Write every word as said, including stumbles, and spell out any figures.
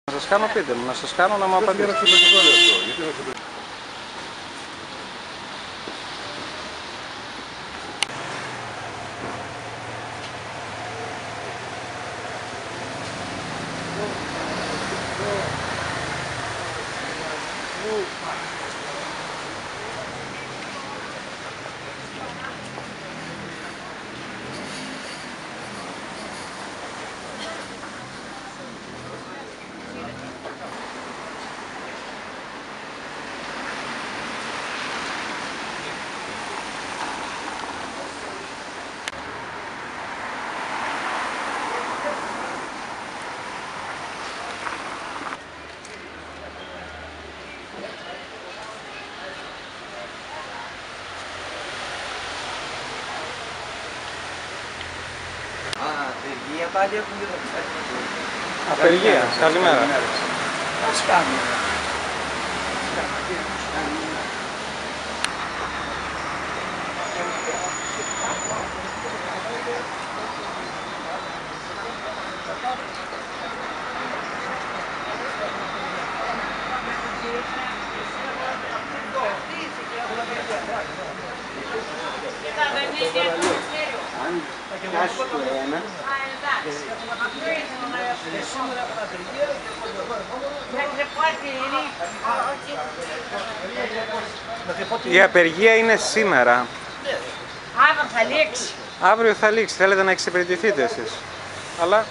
Να σας κάνω, πείτε μου, να σας κάνω να μου απαντήσετε. Γιατί είναι αυτό, γιατί είναι αυτό. Απεργία πάλι έχουν και το πιστεύω. Απεργία, καλημέρα. Ας κάνουμε. Κάτσε το ένα. Η απεργία είναι σήμερα. Αύριο θα λήξει. Αύριο θα λήξει. Θέλετε να εξυπηρετηθείτε εσείς. Αλλά...